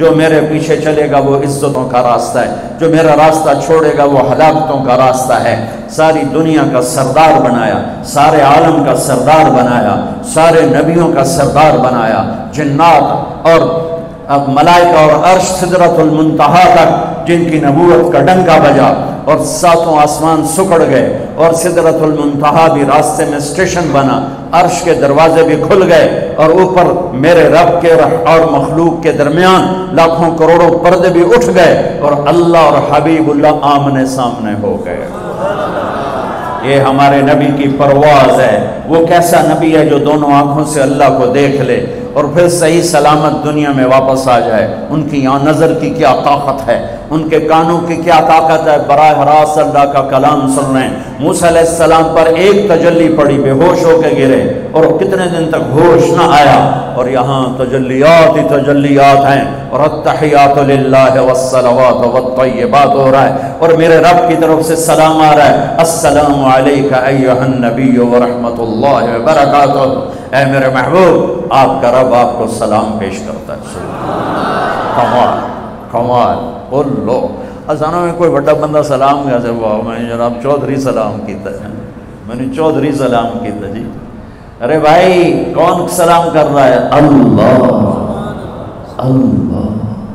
جو میرے پیچھے چلے گا وہ عزتوں کا راستہ ہے، جو میرا راستہ چھوڑے گا وہ ہلاکتوں کا راستہ ہے۔ ساری دنیا کا سردار بنایا، سارے عالم کا سردار بنایا، سارے نبیوں کا سردار بنایا، جنات اور ملائکہ اور عرش سدرۃ المنتہا تک جن کی نبوت کا ڈنکا بجا اور ساتوں آسمان سکڑ گئے اور سدرۃ المنتہا بھی راستے میں اسٹیشن بنا، عرش کے دروازے بھی کھل گئے اور اوپر میرے رب کے اور مخلوق کے درمیان لاکھوں کروڑوں پردے بھی اٹھ گئے اور اللہ اور حبیب اللہ آمنے سامنے ہو گئے۔ یہ ہمارے نبی کی پرواز ہے۔ وہ کیسا نبی ہے جو دونوں آنکھوں سے اللہ کو دیکھ لے اور پھر صحیح سلامت دنیا میں واپس آ جائے۔ ان کی نظر کی کیا طاقت ہے، ان کے کانوں کی کیا طاقت ہے، براہ راست اللہ کا کلام سن رہے ہیں۔ موسیٰ علیہ السلام پر ایک تجلی پڑی، بے ہوش ہو کے گرے اور کتنے دن تک ہوش نہ آیا، اور یہاں تجلیات ہی تجلیات ہیں اور التحیات للہ والصلوات والطیبات ہو رہا ہے، اور میرے رب کی طرف سے سلام آ رہا ہے، السلام علیک ایھا النبی ورحمۃ اللہ وبرکاتہ۔ اے میرے محبوب، آپ کا رب آپ کو سلام پیش کرتا ہے۔ کمال کمال بولو۔ ازانوں میں کوئی بڑا بندہ سلام کیسے ہوا؟ میں جناب چودھری سلام کیتا ہے، میں نے چودھری سلام کیتا جی۔ ارے بھائی کون سلام کر رہا ہے؟ اللہ اللہ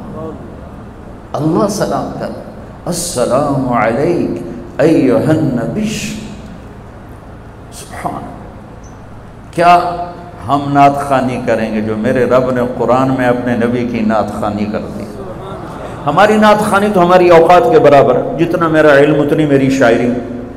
اللہ سلام کر، السلام علیک ایھا النبی۔ سبحان، کیا ہم نعت خوانی کریں گے جو میرے رب نے قرآن میں اپنے نبی کی نعت خوانی کر دی۔ ہماری نعت خوانی تو ہماری اوقات کے برابر، جتنا میرا علم اتنی میری شاعری،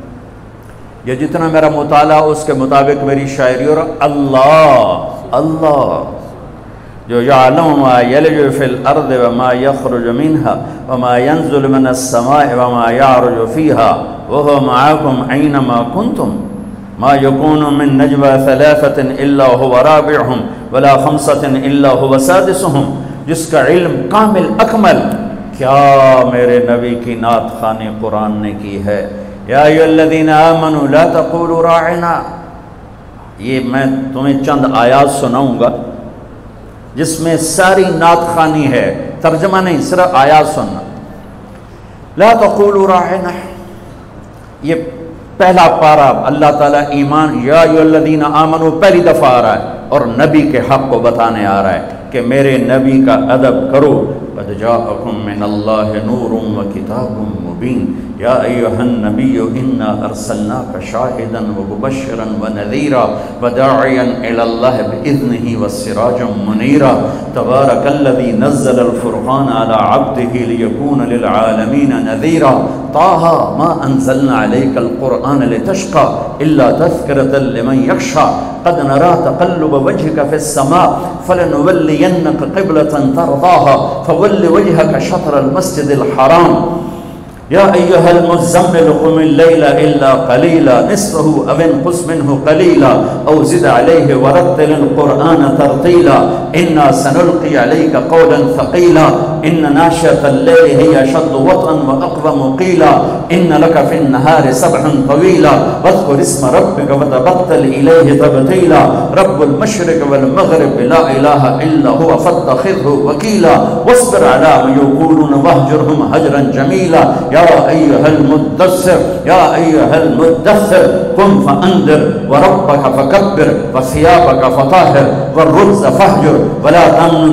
یا جتنا میرا مطالعہ اس کے مطابق میری شاعری۔ اور اللہ اللہ جو یعلم ما یلج فی الارض وما یخرج منها وما ينزل من السماء وما یعرج فیها وهو معکم اینما کنتم ما یکون من نجوى ثلاثة الا هو رابعهم ولا خمسة الا هو سادسهم، جس کا علم کامل اکمل۔ کیا میرے نبی کی نعت خوانی قرآن نے کی ہے؟ یا ایھا الذین آمنوا لا تقولوا راعنا۔ یہ میں تمہیں چند آیات سناؤں گا جس میں ساری نعت خوانی ہے، ترجمہ نہیں، صرف آیات سننا۔ لا تقولوا راعنا، یہ پہلا پارہ اللہ تعالیٰ ایمان، یا ایھا الذین آمنوا پہلی دفعہ آ رہا ہے اور نبی کے حق کو بتانے آ رہا ہے کہ میرے نبی کا ادب کرو۔ قد جاءکم من اللہ نور وکتاب مبین یا ایھا النبی انا ارسلناک شاہدا ومبشرا ونذیرا وداعیا الی اللہ باذنہ وسراجا منیرا تبارک الذی نزل الفرقان علی عبدہ لیکون للعالمین نذیرا طٰ ما انزلنا علیک القرآن لتشقى الا تذکرۃ لمن یخشى قد نرى تقلب وجهك في السماء فلنولينك قبلة ترضاها فول وجهك شطر المسجد الحرام یا ایھا المزمل قم اللیل الا قلیلا نصفه او انقص منه قلیلا او زد علیہ ورتل القرآن ترتیلا انا سنلقی علیک قولا ثقیلا ان ناشئة اللیل هی اشد وطئا واقوم قیلا ان لک فی النهار سبحا طویلا واذکر اسم ربک وتبتل الیہ تبتیلا رب المشرق والمغرب لا الہ الا هو فاتخذه وکیلا واصبر علی ما یقولون واہجرهم هجرا جمیلا یا ایھا المدثر یا ایھا المدثر قم فانذر وربک فکبر وثیابک فطہر والرجز فاہجر ولا تمنن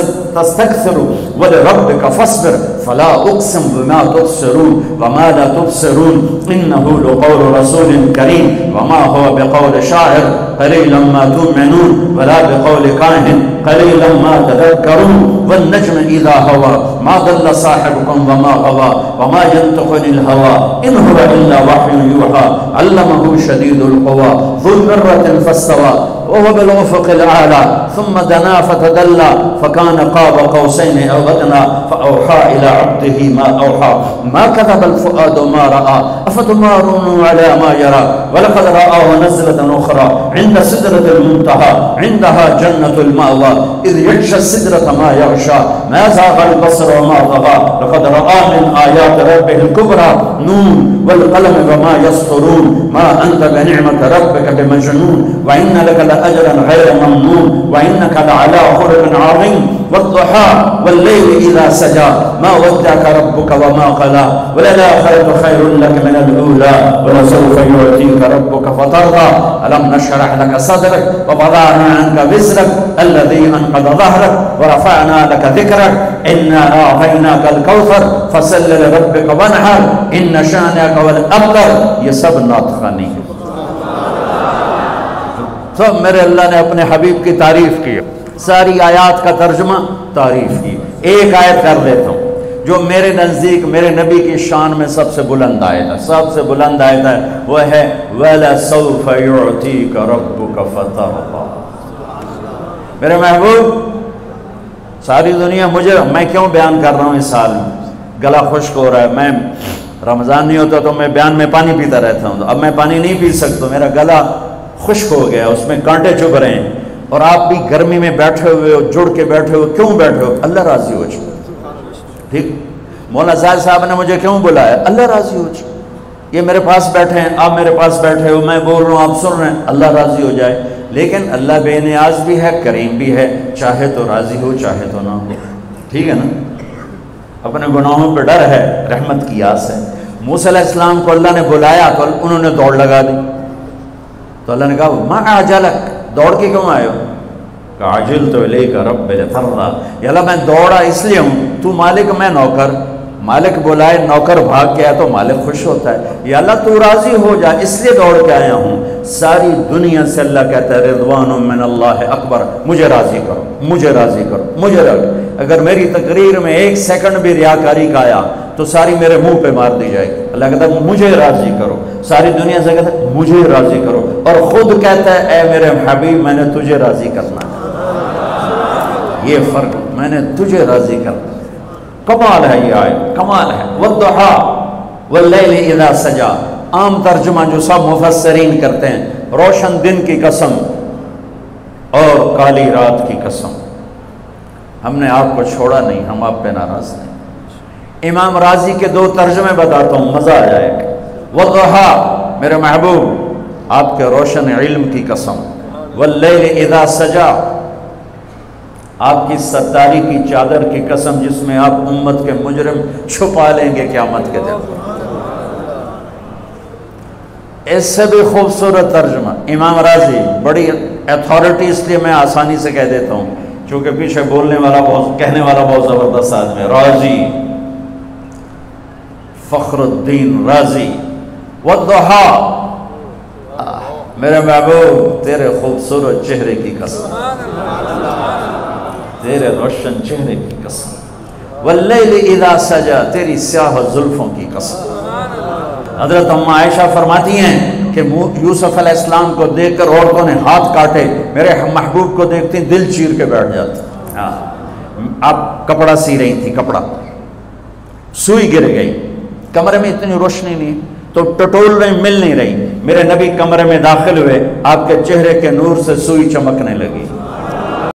تستکثر ولربک فاصبر فلا اقسم بما تبصرون وما لا تبصرون انه لقول رسول کریم وما هو بقول شاعر قلیلا ما تؤمنون ولا بقول کاہن قلیلا ما تذکرون والنجم اذا هوى ما ضل صاحبكم وما غوى وما ينطق عن الهوى ان هو الا وحي يوحى علمه شديد القوى ذو مرة فاستوى وهو بالافق الاعلى ثم دنا فتدلى فكان قاب قوسين او ادنى فاوحى الى عبده ما اوحى ما كذب الفؤاد ما راى افتمارون على ما يرى ولقد رآه نزلة اخرى عند سدرة المنتهى عندها جنة المأوى اذ يغشى السدرة ما يغشى ما زاغ البصر وما طغى لقد رأى من آيات ربه الكبرى نون والقلم وما يسطرون ما أنت بنعمة ربك بمجنون وإن لك لأجرا غير ممنون وإنك لعلى خلق عظيم والضحى واللیل اذا سجا ما ودعك ربك وما قلى وللآخرة خير لك من الأولى ولسوف يعطيك ربك فترضى ألم نشرح لك صدرك ووضعنا عنك وزرك الذي أنقض ظهرك ورفعنا لك ذكرك إنا أعطيناك الكوثر فصل لربك وانحر إن شانئك هو الأبتر. یہ سب نعت خوانی ہے. تو میرے اللہ نے اپنے حبیب کی تعریف کی, ساری آیات کا ترجمہ تعریف کی. ایک آیت کر دیتا ہوں جو میرے نزدیک میرے نبی کی شان میں سب سے بلند آیت ہے, سب سے بلند آیت ہے, وہ ہے وَلَسَوْفَ يُعْتِيكَ رَبُّكَ فَتَرْضَىٰ. میرے محبوب, ساری دنیا مجھے, میں کیوں بیان کر رہا ہوں اس سال میں, گلا خشک ہو رہا ہے. میں رمضان نہیں ہوتا تو میں بیان میں پانی پیتا رہتا ہوں, اب میں پانی نہیں پی سکتا, میرا گلا خشک ہو گیا, اس میں کانٹے چبھ رہے ہیں. اور آپ بھی گرمی میں بیٹھے ہوئے ہو, جڑ کے بیٹھے ہو, کیوں بیٹھے ہو؟ اللہ راضی ہو جائے. ٹھیک, مولانا زاہد صاحب نے مجھے کیوں بلایا؟ اللہ راضی ہو جائے. یہ میرے پاس بیٹھے ہیں, آپ میرے پاس بیٹھے ہو, میں بول رہا ہوں, آپ سن رہے ہیں, اللہ راضی ہو جائے. لیکن اللہ بے نیاز بھی ہے, کریم بھی ہے, چاہے تو راضی ہو چاہے تو نہ ہو. ٹھیک ہے نا, اپنے گناہوں پہ ڈر ہے, رحمت کی آس ہے. موسیٰ علیہ السلام کو اللہ نے بلایا تو انہوں نے دوڑ لگا دی, تو اللہ نے کہا ما اعجلک, دوڑ کے کیوں آئے ہو؟ کہ عجلت الیک رب لترضیٰ, یا اللہ میں دوڑا اس لیے ہوں, تو مالک میں نوکر, مالک بلائے نوکر بھاگ کے آئے تو مالک خوش ہوتا ہے. یا اللہ تو راضی ہو جا, اس لیے دوڑ کے آیا ہوں. ساری دنیا سے اللہ کہتا ہے رضوان من اللہ اکبر, مجھے راضی کرو, مجھے راضی کرو, مجھے راضی. اگر میری تقریر میں ایک سیکنڈ بھی ریاکاری کا آیا تو ساری میرے منہ پہ مار دی جائے گی. اللہ کہتا ہے مجھے راضی کرو, ساری دنیا سے کہتا ہے مجھے راضی کرو, اور خود کہتا ہے اے میرے حبیب میں نے تجھے راضی کرنا ہے. یہ فرق, میں نے تجھے راضی کرنا. کمال ہے یہ آیت, کمال ہے. والضحیٰ واللیل اذا سجا, عام ترجمہ جو سب مفسرین کرتے ہیں, روشن دن کی قسم اور کالی رات کی قسم. ہم نے آپ کو چھوڑا نہیں, ہم آپ پہ ناراض نہیں. امام راضی کے دو ترجمے بتاتا ہوں, مزہ آ جائے گا. والضحیٰ میرے محبوب آپ کے روشن علم کی قسم, واللیل اذا سجا آپ کی ستاری کی چادر کی قسم جس میں آپ امت کے مجرم چھپا لیں گے قیامت کے دن. اس سے بھی خوبصورت ترجمہ امام راضی, بڑی اتھارٹی اس لیے میں آسانی سے کہہ دیتا ہوں چونکہ پیچھے بولنے والا بہت, کہنے والا بہت زبردست آدمی ہے, راضی فخر الدین رازی. والضحیٰ میرے محبوب تیرے خوبصورت چہرے کی قسم, تیرے روشن چہرے کی قسم. واللیل اذا سجا تیری سیاہ زلفوں کی قسم. حضرت ام عائشہ فرماتی ہیں کہ یوسف علیہ السلام کو دیکھ کر عورتوں نے ہاتھ کاٹے, میرے محبوب کو دیکھتی دل چیر کے بیٹھ جاتے. آپ کپڑا سی رہی تھی, کپڑا سوئی گر گئی, کمرے میں اتنی روشنی نہیں تو ٹٹول رہی, مل نہیں رہی. میرے نبی کمرے میں داخل ہوئے, آپ کے چہرے کے نور سے سوئی چمکنے لگی.